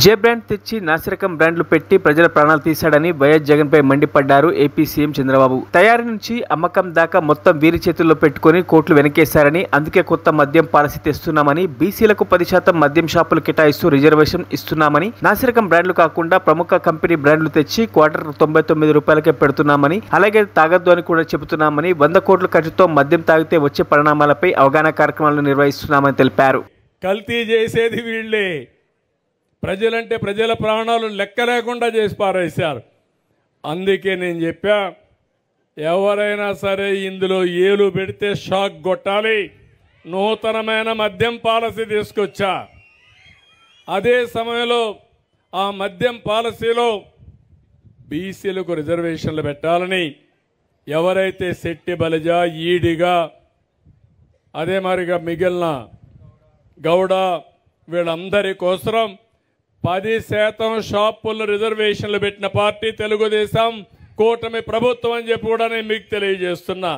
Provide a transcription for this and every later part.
జే brand తెచ్చి నాసిరకం బ్రాండ్లు పెట్టి ప్రజల ప్రాణాలు తీశాడని వైఎస్ జగన్పై మండిపడ్డారు ఏపీ సీఎం చంద్రబాబు. తయారీ నుంచి అమ్మకం దాకా మొత్తం వీరి చేతుల్లో పెట్టుకుని కోట్లు వెనకేశారని, అందుకే కొత్త మద్యం పాలసీ తెస్తున్నామని, బీసీలకు 10% మద్యం షాపులు కేటాయిస్తూ రిజర్వేషన్ ఇస్తున్నామని, నాసిరకం బ్రాండ్లు కాకుండా ప్రముఖ కంపెనీ బ్రాండ్లు తెచ్చి క్వార్టర్ 99 రూపాయలకే పెడుతున్నామని, అలాగే తాగొద్దు అని కూడా చెబుతున్నామని, 100 కోట్ల ఖర్చుతో మద్యం తాగితే వచ్చే పరిణామాలపై అవగాహన కార్యక్రమాలను నిర్వహిస్తున్నామని తెలిపారు. కల్తీ చేసేది వీళ్ళే. ప్రజలంటే ప్రజల ప్రాణాలు లెక్క లేకుండా చేసి పారేశారు. అందుకే నేను చెప్పా, ఎవరైనా సరే ఇందులో ఏలు పెడితే షాక్ కొట్టాలి. నూతనమైన మద్యం పాలసీ తీసుకొచ్చా. అదే సమయంలో ఆ మద్యం పాలసీలో బీసీలకు రిజర్వేషన్లు పెట్టాలని, ఎవరైతే శెట్టి బలిజ ఈడిగా అదే మరిగా మిగిలిన గౌడ వీళ్ళందరి కోసం 10% షాపుల్లో రిజర్వేషన్లు పెట్టిన పార్టీ తెలుగుదేశం కూటమి ప్రభుత్వం అని చెప్పి కూడా నేను మీకు తెలియజేస్తున్నా.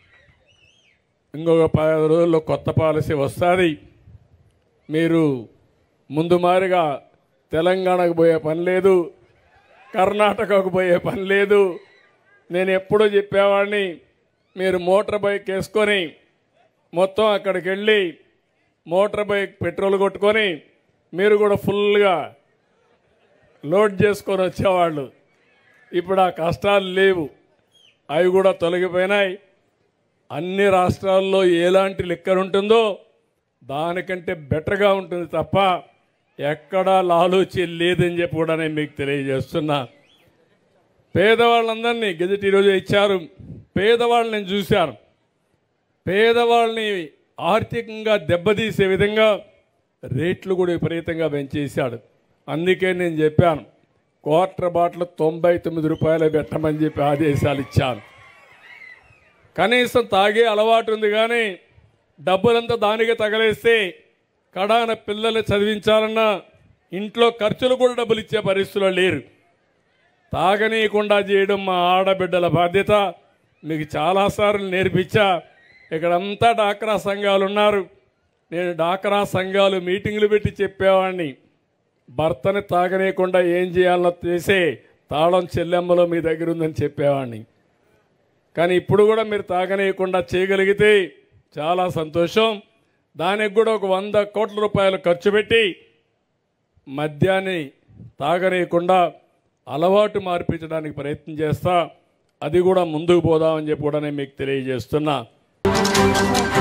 ఇంకొక 10 రోజుల్లో కొత్త పాలసీ వస్తుంది. మీరు ముందు మారిగా తెలంగాణకు పోయే పని లేదు, కర్ణాటకకు పోయే పని లేదు. నేను ఎప్పుడూ చెప్పేవాడిని, మీరు మోటార్ బైక్ వేసుకొని మొత్తం అక్కడికి వెళ్ళి మోటార్ బైక్ పెట్రోల్ కొట్టుకొని మీరు కూడా ఫుల్గా లోడ్ చేసుకొని వచ్చేవాళ్ళు. ఇప్పుడు ఆ కష్టాలు లేవు, అవి కూడా తొలగిపోయినాయి. అన్ని రాష్ట్రాల్లో ఎలాంటి లిక్కర్ ఉంటుందో దానికంటే బెటర్గా ఉంటుంది తప్ప ఎక్కడా లాలూచి లేదని చెప్పి కూడా నేను మీకు తెలియజేస్తున్నా. పేదవాళ్ళందరినీ గెజెట్ ఈరోజు ఇచ్చారు. పేదవాళ్ళని నేను చూశాను. పేదవాళ్ళని ఆర్థికంగా దెబ్బతీసే విధంగా రేట్లు కూడా విపరీతంగా పెంచేశాడు. అందుకే నేను చెప్పాను, క్వార్టర్ బాటిల్ 99 రూపాయలు పెట్టమని చెప్పి ఆదేశాలు ఇచ్చాను. కనీసం తాగే అలవాటు ఉంది, కానీ డబ్బులంతా దానికి తగలేస్తే కడాన పిల్లల్ని చదివించాలన్నా ఇంట్లో ఖర్చులు కూడా డబ్బులు ఇచ్చే పరిస్థితుల్లో లేరు. తాగనీయకుండా చేయడం మా ఆడబిడ్డల బాధ్యత. మీకు చాలాసార్లు నేర్పించా. ఇక్కడంతా డాక్రా సంఘాలు ఉన్నారు. నేను డాక్రా సంఘాలు మీటింగులు పెట్టి చెప్పేవాడిని, భర్తని తాగనీయకుండా ఏం చేయాలో చేసే తాళం చెల్లెమ్మలో మీ దగ్గర ఉందని చెప్పేవాడిని. కానీ ఇప్పుడు కూడా మీరు తాగనీయకుండా చేయగలిగితే చాలా సంతోషం. దానికి కూడా ఒక 100 కోట్ల రూపాయలు ఖర్చు పెట్టి మద్యాన్ని తాగనీయకుండా అలవాటు మార్పించడానికి ప్రయత్నం చేస్తా. అది కూడా ముందుకు పోదామని చెప్పి కూడా నేను మీకు తెలియజేస్తున్నా.